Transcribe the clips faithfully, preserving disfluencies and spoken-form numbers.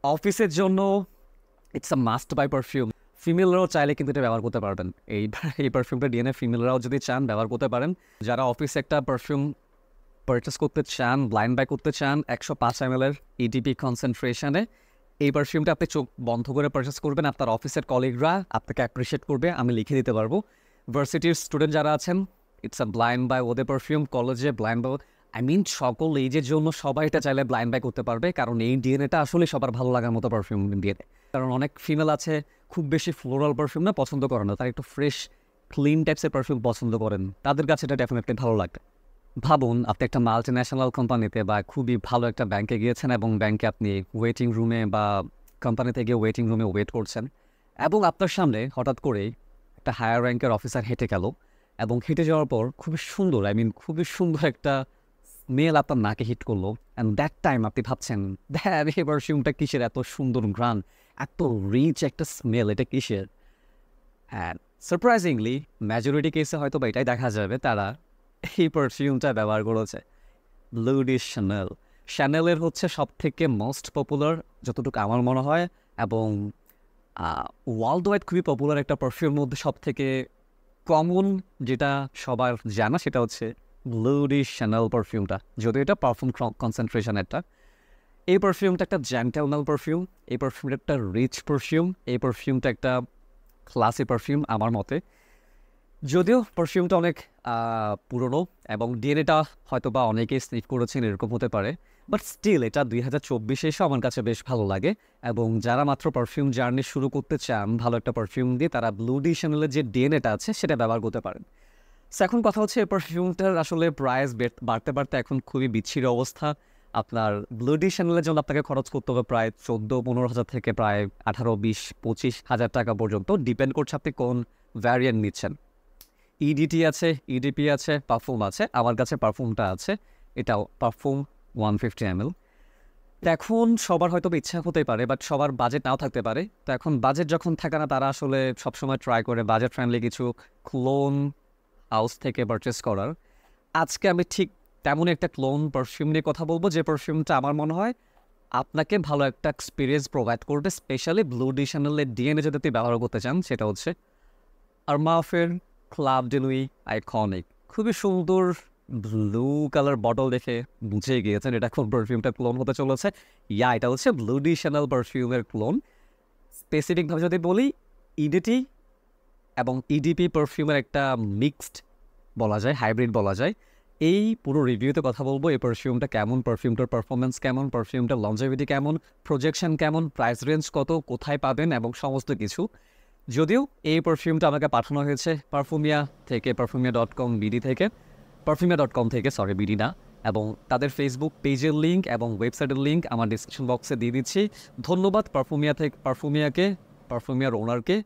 অফিসের জন্য it's a must buy perfume. ফিমেলরাও চাইলে কিন্তু এটা ব্যবহার করতে পারবেন। এই এই পারফিউমটা ডিএনএ ফিমেলরাও যদি চান ব্যবহার করতে পারেন। যারা অফিসে একটা পারফিউম পারচেস করতে চান, ব্লাইন্ড বাই করতে চান একশো পাঁচ এম এর ইডিপি কনসেন্ট্রেশনে, এই পারফিউমটা আপনি চোখ বন্ধ করে পারচেস করবেন, আপনার অফিসের কলিগরা আপনাকে অ্যাপ্রিসিয়েট করবে, আমি লিখে দিতে পারবো। ভার্সিটির স্টুডেন্ট যারা আছেন, ইটস আ ব্লাইন্ড বাই ওদের পারফিউম। কলেজে ব্লাইন্ড বাই, আই মিন সকল এইজের জন্য সবাই এটা চাইলে ব্লাইন্ড বাই করতে পারবে, কারণ এই ডিএনএটা আসলে সবার ভালো লাগার মতো পারফিউম ডিএনএ। কারণ অনেক ফিমেল আছে খুব বেশি ফ্লোরাল পারফিউম না পছন্দ করেন না, তারা একটু ফ্রেশ ক্লিন টাইপসের পারফিউম পছন্দ করেন, তাদের কাছে এটা ডেফিনেটলি ভালো লাগবে। ভাবুন আপনি একটা মাল্টি ন্যাশনাল কোম্পানিতে বা খুবই ভালো একটা ব্যাংকে গিয়েছেন এবং ব্যাংকে আপনি ওয়েটিং রুমে বা কোম্পানিতে গিয়ে ওয়েটিং রুমে ওয়েট করছেন এবং আপনার সামনে হঠাৎ করে একটা হায়ার র্যাঙ্কের অফিসার হেঁটে গেল এবং হেঁটে যাওয়ার পর খুবই সুন্দর, আই মিন খুবই সুন্দর একটা স্মেল আপনার নাকে হিট করলো। অ্যান্ড দ্যাট টাইম আপনি ভাবছেন দ্যাট এই পারফিউমটা কিসের, এত সুন্দর ঘ্রাণ, এত রিচ একটা স্মেল, এটা কিসের? অ্যান্ড সারপ্রাইজিংলি মেজরিটি কেসে হয়তো বা এটাই দেখা যাবে তারা এই পারফিউমটা ব্যবহার করেছে, ব্লু ডি শ্যানেল। শ্যানেলের হচ্ছে সব থেকে মোস্ট পপুলার যতটুকু আমার মনে হয়, এবং ওয়ার্ল্ড ওয়াইড খুবই পপুলার একটা পারফিউমের মধ্যে সব থেকে কমন যেটা সবার জানা সেটা হচ্ছে ব্লু ডি শ্যানেল পারফিউমটা, যদিও এটা পারফিউম কনসেন্ট্রেশন একটা। এই পারফিউমটা একটা জেন্টেলম্যান পারফিউম, এই পারফিউমটা একটা রিচ পারফিউম, এই পারফিউমটা একটা ক্লাসি পারফিউম আমার মতে। যদিও পারফিউমটা অনেক পুরনো এবং ডিএনএটা হয়তো বা অনেকেই স্নিফ করেছেন, এরকম হতে পারে, বাট স্টিল এটা দুই হাজার চব্বিশে এসে আমার কাছে বেশ ভালো লাগে। এবং যারা মাত্র পারফিউম জার্নি শুরু করতে চান ভালো একটা পারফিউম দিয়ে, তারা ব্লু ডি শ্যানেলের যে ডিএনএটা আছে সেটা ব্যবহার করতে পারেন। সো এখন কথা হচ্ছে এই পারফিউমটার আসলে প্রাইস বাড়তে বাড়তে এখন খুবই বিচ্ছিরি অবস্থা। আপনার ব্লু ডি শ্যানেলের জন্য আপনাকে খরচ করতে হবে প্রায় চোদ্দো পনেরো হাজার থেকে প্রায় আঠারো বিশ পঁচিশ হাজার টাকা পর্যন্ত, ডিপেন্ড করছে আপনি কোন ভ্যারিয়েন্ট নিচ্ছেন। ইডিটি আছে, ইডিপি আছে, পারফিউম আছে, আমার কাছে পারফিউমটা আছে, এটাও পারফিউম ওয়ান ফিফটি এম এল। তো এখন সবার হয়তো ইচ্ছা হতে পারে, বাট সবার বাজেট নাও থাকতে পারে। তো এখন বাজেট যখন থাকে না, তারা আসলে সবসময় ট্রাই করে বাজেট ফ্রেন্ডলি কিছু ক্লোন হাউস থেকে পারচেস করার। আজকে আমি ঠিক তেমন একটা ক্লোন পারফিউম নিয়ে কথা বলবো, যে পারফিউমটা আমার মনে হয় আপনাকে ভালো একটা এক্সপিরিয়েন্স প্রোভাইড করবে, স্পেশালি ব্লু ডি শ্যানেলের ডিএনএ যদি আপনি ব্যবহার করতে চান। সেটা হচ্ছে আরমাফের ক্লাব ডে নুই আইকনিক। খুবই সুন্দর ব্লু কালার বটল দেখে বুঝে গিয়েছেন এটা কোন পারফিউমটা ক্লোন হতে চলেছে। ইয়া, এটা হচ্ছে ব্লু ডি শ্যানেল পারফিউমের ক্লোন। স্পেসিফিকভাবে যদি বলি, ইডিটি এবং ইডিপি পারফিউমের একটা মিক্সড বলা যায়, হাইব্রিড বলা যায়। এই পুরো রিভিউতে কথা বলবো এই পারফিউমটা কেমন, পারফিউমটার পারফরমেন্স কেমন, পারফিউমটার লঞ্জেভিটি কেমন, প্রজেকশন কেমন, প্রাইস রেঞ্জ কত, কোথায় পাবেন এবং সমস্ত কিছু। যদিও এই পারফিউমটা আমাকে পাঠানো হয়েছে পারফিউমিয়া থেকে, পারফিউমিয়া ডট কম বিডি থেকে, পারফিউমিয়া ডট কম থেকে, সরি বিডি না। এবং তাদের ফেসবুক পেজের লিঙ্ক এবং ওয়েবসাইটের লিঙ্ক আমার ডিসক্রিপশন বক্সে দিয়ে দিচ্ছি। ধন্যবাদ পারফিউমিয়া থেকে, পারফিউমিয়াকে, পারফিউমিয়ার ওনারকে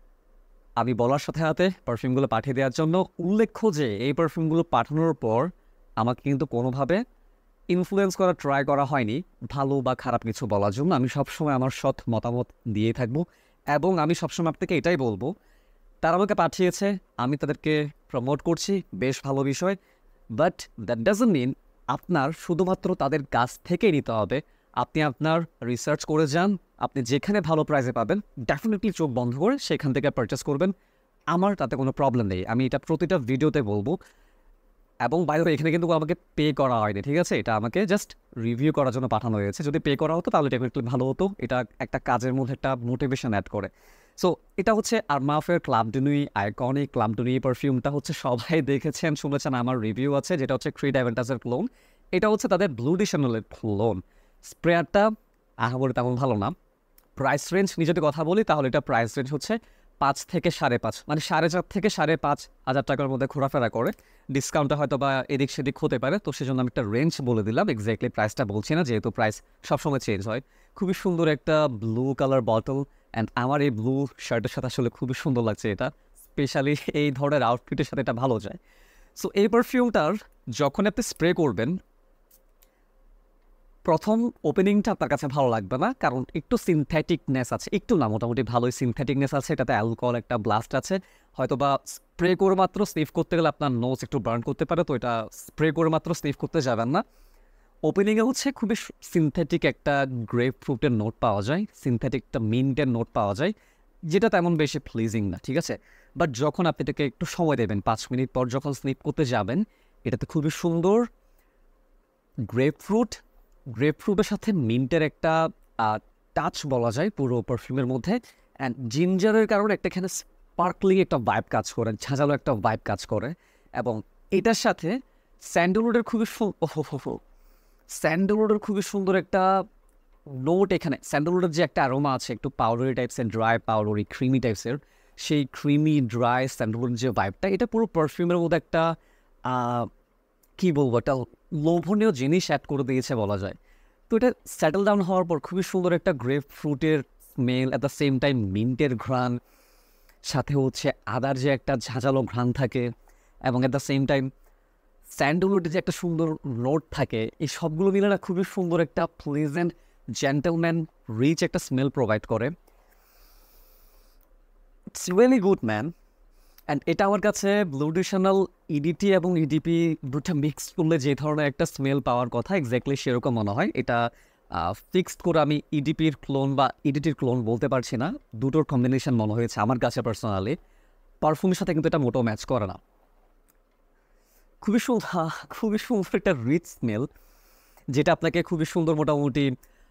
আমি বলার সাথে সাথে পারফিউমগুলো পাঠিয়ে দেওয়ার জন্য। উল্লেখ্য যে এই পারফিউমগুলো পাঠানোর পর আমাকে কিন্তু কোনোভাবে ইনফ্লুয়েন্স করা ট্রাই করা হয়নি ভালো বা খারাপ কিছু বলার জন্য। আমি সবসময় আমার সৎ মতামত দিয়ে থাকবো এবং আমি সবসময় আপনাকে এটাই বলবো, তারা আমাকে পাঠিয়েছে, আমি তাদেরকে প্রমোট করছি, বেশ ভালো বিষয়, বাট দ্যাট ডাজন্ট মিন আপনার শুধুমাত্র তাদের কাছ থেকেই নিতে হবে। আপনি আপনার রিসার্চ করে যান, আপনি যেখানে ভালো প্রাইসে পাবেন ডেফিনেটলি চোখ বন্ধ করে সেখান থেকে পারচেস করবেন। আমার তাতে কোনো প্রবলেম নেই, আমি এটা প্রতিটা ভিডিওতে বলবো। এবং বাইরে এখানে কিন্তু আমাকে পে করা হয়নি, ঠিক আছে? এটা আমাকে জাস্ট রিভিউ করার জন্য পাঠানো হয়েছে। যদি পে করা হতো তাহলে ডেফিনেটলি ভালো হতো, এটা একটা কাজের মধ্যে একটা মোটিভেশন অ্যাড করে। সো এটা হচ্ছে আরমাফের club de nuit iconic. Club de nuit পারফিউমটা হচ্ছে সবাই দেখেছেন শুনেছেন, আমার রিভিউ আছে, যেটা হচ্ছে ক্রিড অ্যাভেন্টাসের ক্লোন। এটা হচ্ছে তাদের ব্লু ডি শ্যানেলের ক্লোন। স্প্রেয়ারটা আহামরি তেমন ভালো না। প্রাইস রেঞ্জ নিয়ে যদি কথা বলি তাহলে এটা প্রাইস রেঞ্জ হচ্ছে পাঁচ থেকে সাড়ে পাঁচ, মানে সাড়ে চার থেকে সাড়ে পাঁচ হাজার টাকার মধ্যে ঘোরাফেরা করে। ডিসকাউন্টটা হয়তো বা এদিক সেদিক হতে পারে, তো সেজন্য আমি একটা রেঞ্জ বলে দিলাম, এক্স্যাক্টলি প্রাইসটা বলছি না, যেহেতু প্রাইস সবসময় চেঞ্জ হয়। খুবই সুন্দর একটা ব্লু কালার বটল, অ্যান্ড আমার এই ব্লু শার্টের সাথে আসলে খুবই সুন্দর লাগছে এটা, স্পেশালি এই ধরনের আউটফিটের সাথে এটা ভালো যায়। সো এই পারফিউমটার যখন আপনি স্প্রে করবেন, প্রথম ওপেনিংটা আপনার কাছে ভালো লাগবে না, কারণ একটু সিনথেটিকনেস আছে, একটু না মোটামুটি ভালোই সিনথেটিকনেস আছে, এটাতে অ্যালকোহল একটা ব্লাস্ট আছে। হয়তো বা স্প্রে করে মাত্র স্নিফ করতে গেলে আপনার নোজ একটু বার্ন করতে পারে, তো এটা স্প্রে করে মাত্র স্নিফ করতে যাবেন না। ওপেনিংয়ে হচ্ছে খুবই সিনথেটিক একটা গ্রেপ ফ্রুটের নোট পাওয়া যায়, সিনথেটিক একটা মিন্টের নোট পাওয়া যায়, যেটা তেমন বেশি প্লিজিং না, ঠিক আছে। বাট যখন আপনি এটাকে একটু সময় দেবেন, পাঁচ মিনিট পর যখন স্নিপ করতে যাবেন, এটাতে খুবই সুন্দর গ্রেপ ফ্রুট গ্রেপ ফ্রুটের সাথে মিন্টের একটা টাচ বলা যায় পুরো পারফিউমের মধ্যে। অ্যান্ড জিঞ্জারের কারণে একটা এখানে স্পার্কলিং একটা ভাইব কাজ করে, ঝাঁঝালো একটা ভাইব কাজ করে। এবং এটার সাথে স্যান্ডেলউডের খুবই স্যান্ডেলউডের খুবই সুন্দর একটা নোট এখানে। স্যান্ডেলউডের যে একটা অ্যারোমা আছে, একটু পাউডারি টাইপসের, ড্রাই পাউডারি ক্রিমি টাইপসের, সেই ক্রিমি ড্রাই স্যান্ডেলউডের যে ভাইবটা, এটা পুরো পারফিউমের মধ্যে একটা কী বলবো, একটা লোভনীয় জিনিস অ্যাড করে দিয়েছে বলা যায়। তো এটা সেটেল ডাউন হওয়ার পর খুবই সুন্দর একটা গ্রেপ ফ্রুটের smell, at the same time মিন্টের ঘ্রাণ, সাথে হচ্ছে আদার যে একটা ঝাঁঝালো ঘ্রাণ থাকে, এবং অ্যাট দ্য সেম টাইম স্যান্ডেলউডের যে একটা সুন্দর নোট থাকে, এই সবগুলো মিলে না খুবই সুন্দর একটা প্লেজেন্ট জেন্টলম্যান রিচ একটা স্মেল প্রোভাইড করে। It's really good man. And এটা আমার কাছে ব্লুডিশনাল ইডিটি এবং ইডিপি দুটা মিক্স করলে যে ধরনের একটা স্মেল পাওয়ার কথা, এক্স্যাক্টলি সেরকম মনে হয়। এটা ফিক্সড করে আমি ইডিপির ক্লোন বা ইডিটির ক্লোন বলতে পারছি না, দুটোর কম্বিনেশন মনে হয়েছে আমার কাছে পার্সোনালি। পারফিউমের সাথে কিন্তু এটা মোটেও ম্যাচ করে না। খুবই সুন্দর খুবই সুন্দর একটা রিচ স্মেল, যেটা আপনাকে খুবই সুন্দর মোটামুটি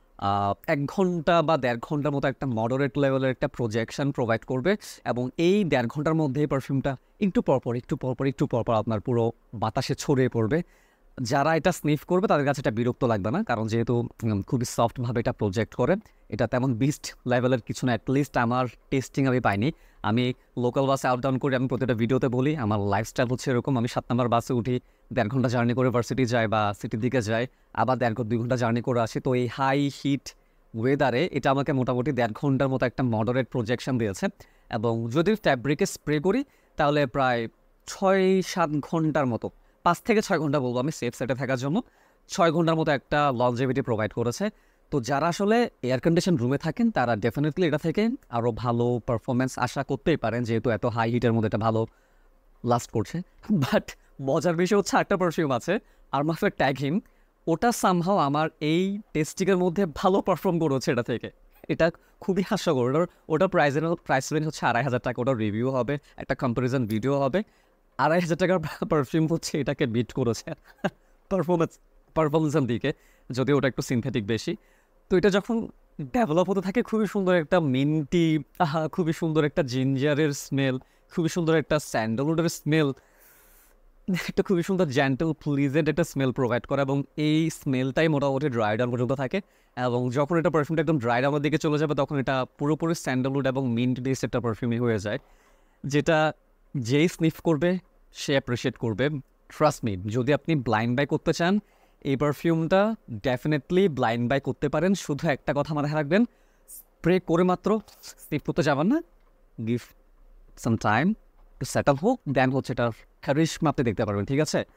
এক ঘন্টা বা দেড় ঘন্টার মতো একটা মডারেট লেভেলের একটা প্রজেকশন প্রোভাইড করবে। এবং এই দেড় ঘন্টার মধ্যে পারফিউমটা একটু পরপর একটু পরপর একটু পরপর আপনার পুরো বাতাসে ছড়িয়ে পড়বে। যারা এটা স্নিফ করবে তাদের কাছে এটা বিরক্ত লাগবে না, কারণ যেহেতু খুবই সফটভাবে এটা প্রজেক্ট করে, এটা তেমন বিস্ট লেভেলের কিছু না। অ্যাটলিস্ট আমার টেস্টিং আমি পাইনি। আমি লোকাল বাসে আপ ডাউন করি, আমি প্রতিটা ভিডিওতে বলি আমার লাইফস্টাইল হচ্ছে এরকম। আমি সাত নম্বর বাসে উঠি, দেড় ঘন্টা জার্নি করে ভার্সিটি যাই বা সিটির দিকে যাই, আবার দেড় দুই ঘন্টা জার্নি করে আসি। তো এই হাই হিট ওয়েদারে এটা আমাকে মোটামুটি দেড় ঘন্টার মতো একটা মডারেট প্রজেকশন দিয়েছে। এবং যদি ফ্যাব্রিকে স্প্রে করি তাহলে প্রায় ছয় সাত ঘন্টার মতো, পাঁচ থেকে ছয় ঘন্টা বলবো আমি সেফ সেটে থাকার জন্য, ছয় ঘন্টার মতো একটা লনজেভিটি প্রোভাইড করেছে। তো যারা আসলে এয়ার কন্ডিশন রুমে থাকেন তারা ডেফিনেটলি এটা থেকে আরও ভালো পারফরমেন্স আশা করতেই পারেন, যেহেতু এত হাই হিটের মধ্যে এটা ভালো লাস্ট করছে। বাট মজার বিষয় হচ্ছে একটা পারফিউম আছে আরমাফের ট্যাগ হিম, ওটা সামহাও আমার এই টেস্টিংয়ের মধ্যে ভালো পারফর্ম করেছে এটা থেকে। এটা খুবই হাস্যকর। ওটার ওটার প্রাইসের প্রাইস রেঞ্জ হচ্ছে আড়াই হাজার টাকা। ওটার রিভিউ হবে, একটা কম্পারিজন ভিডিও হবে। আড়াই হাজার টাকার পারফিউম হচ্ছে এটাকে বিট করেছে পারফরমেন্স পারফরমেন্সের দিকে, যদিও ওটা একটু সিনথেটিক বেশি। তো এটা যখন ডেভেলপ হতে থাকে খুবই সুন্দর একটা মিন্টি, আহা খুবই সুন্দর একটা জিঞ্জারের স্মেল, খুবই সুন্দর একটা স্যান্ডেলউডের স্মেল, একটা খুবই সুন্দর জেন্টল প্লিজেন্ট একটা স্মেল প্রোভাইড করে। এবং এই স্মেলটাই মোটামুটি ড্রাই ডাউন পর্যন্ত থাকে। এবং যখন এটা পারফিউমটা একদম ড্রাই ডাউনের দিকে চলে যাবে তখন এটা পুরোপুরি স্যান্ডেলউড এবং মিন্ট বেসড একটা পারফিউমই হয়ে যায়, যেটা যেই স্নিফ করবে সে অ্যাপ্রিসিয়েট করবে। ট্রাস্ট মি, যদি আপনি ব্লাইন্ড বাই করতে চান এই পারফিউমটা ডেফিনেটলি ব্লাইন্ড বাই করতে পারেন। শুধু একটা কথা মাথায় রাখবেন, স্প্রে করে মাত্র স্নিফ করতে যাবেন না, give some time to settle হোক, দেন হচ্ছে এটার ক্যারিশমা আপনি দেখতে পারবেন, ঠিক আছে।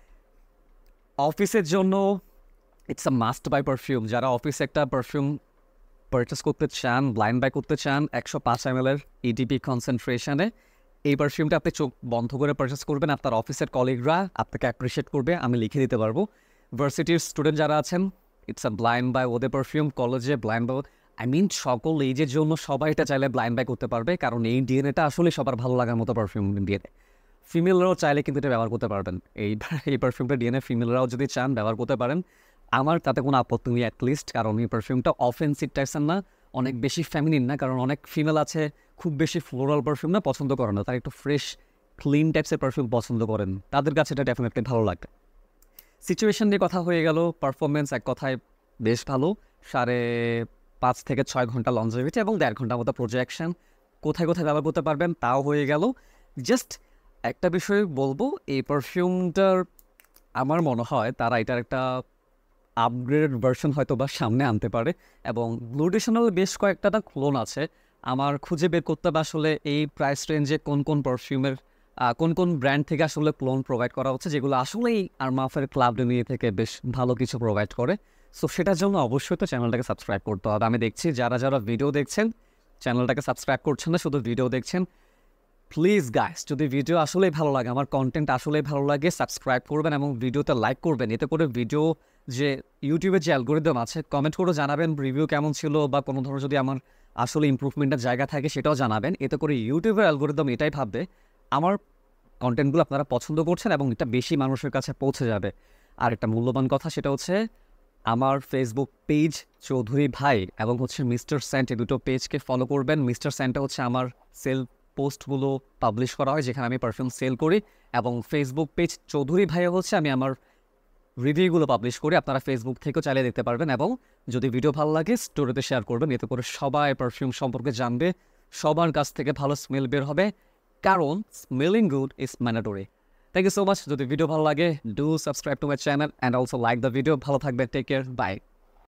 অফিসের জন্য it's a must buy perfume. যারা অফিসে একটা পারফিউম পারচেস করতে চান, ব্লাইন্ড বাই করতে চান একশো পাঁচ এম এল এর ইডিপি কনসেন্ট্রেশনে, এই পারফিউমটা আপনি চোখ বন্ধ করে পারচেস করবেন, আপনার অফিসের কলিগরা আপনাকে অ্যাপ্রিসিয়েট করবে, আমি লিখে দিতে পারবো। ভার্সিটির স্টুডেন্ট যারা আছেন, ইটস আ ব্লাইন্ড বাই ওদের পারফিউম। কলেজে ব্লাইন্ড বাই, আই মিন সকল এইজের জন্য সবাই এটা চাইলে ব্লাইন্ড বাই করতে পারবে, কারণ এই ডিএনএটা আসলে সবার ভালো লাগার মতো পারফিউম ডিএনএ। ফিমেলরাও চাইলে কিন্তু এটা ব্যবহার করতে পারবেন। এই এই পারফিউমটা ডিএনএ ফিমেলরাও যদি চান ব্যবহার করতে পারেন, আমার তাতে কোনো আপত্তি নেই অ্যাটলিস্ট। কারণ এই পারফিউমটা অফেন্সিভ টাইপসের না, অনেক বেশি ফ্যামিনিন না। কারণ অনেক ফিমেল আছে খুব বেশি ফ্লোরাল পারফিউম না পছন্দ করে না, তারা একটু ফ্রেশ ক্লিন টাইপসের পারফিউম পছন্দ করেন, তাদের কাছে এটা ডেফিনেটলি ভালো লাগবে। সিচুয়েশন নিয়ে কথা হয়ে গেল, পারফরমেন্স এক কথায় বেশ ভালো, সাড়ে পাঁচ থেকে ছয় ঘন্টা লঞ্জেভিটি এবং দেড় ঘন্টার মতো প্রজেকশন। কোথায় কোথায় ব্যবহার করতে পারবেন তাও হয়ে গেল। জাস্ট একটা বিষয় বলবো, এই পারফিউমটার আমার মনে হয় তারা এটার একটা আপগ্রেডেড ভার্সন হয়তো বা সামনে আনতে পারে। এবং ব্লুডিশনাল বেশ কয়েকটা ক্লোন আছে, আমার খুঁজে বের করতে হবে আসলে এই প্রাইস রেঞ্জে কোন কোন পারফিউমের কোন কোন ব্র্যান্ড থেকে আসলে ক্লোন প্রোভাইড করা হচ্ছে, যেগুলো আসলেই আরমাফের ক্লাব নিয়ে থেকে বেশ ভালো কিছু প্রোভাইড করে। সো সেটার জন্য অবশ্যই তো চ্যানেলটাকে সাবস্ক্রাইব করতে হবে। আমি দেখছি যারা যারা ভিডিও দেখছেন চ্যানেলটাকে সাবস্ক্রাইব করছেন না, শুধু ভিডিও দেখছেন। প্লিজ গাইস, যদি ভিডিও আসলেই ভালো লাগে, আমার কন্টেন্ট আসলেই ভালো লাগে, সাবস্ক্রাইব করবেন এবং ভিডিওতে লাইক করবেন। এতে করে ভিডিও যে ইউটিউবের যে অ্যালগোরিদম আছে, কমেন্ট করে জানাবেন রিভিউ কেমন ছিল বা কোনো ধরনের যদি আমার আসলে ইমপ্রুভমেন্টের জায়গা থাকে সেটাও জানাবেন। এতে করে ইউটিউবের অ্যালগোরিদম এটাই ভাববে আমার কন্টেন্টগুলো আপনারা পছন্দ করছেন এবং এটা বেশি মানুষের কাছে পৌঁছে যাবে। আর একটা মূল্যবান কথা সেটা হচ্ছে আমার ফেসবুক পেজ চৌধুরী ভাই এবং হচ্ছে মিস্টার স্যান্ট, এই দুটো পেজকে ফলো করবেন। মিস্টার স্যান্টটা হচ্ছে আমার সেল পোস্টগুলো পাবলিশ করা হয় যেখানে আমি পারফিউম সেল করি, এবং ফেসবুক পেজ চৌধুরী ভাইও হচ্ছে আমি আমার রিভিউগুলো পাবলিশ করি। আপনারা ফেসবুক থেকেও চালিয়ে দেখতে পারবেন, এবং যদি ভিডিও ভালো লাগে স্টোরিতে শেয়ার করবেন, এতে করে সবাই পারফিউম সম্পর্কে জানবে, সবার কাছ থেকে ভালো স্মেল বের হবে, কারণ smelling good is mandatory. Thank you so much. যদি ভিডিও ভালো লাগে do subscribe to my channel and also like the video. ভালো থাকবেন, টেক কেয়ার, বাই।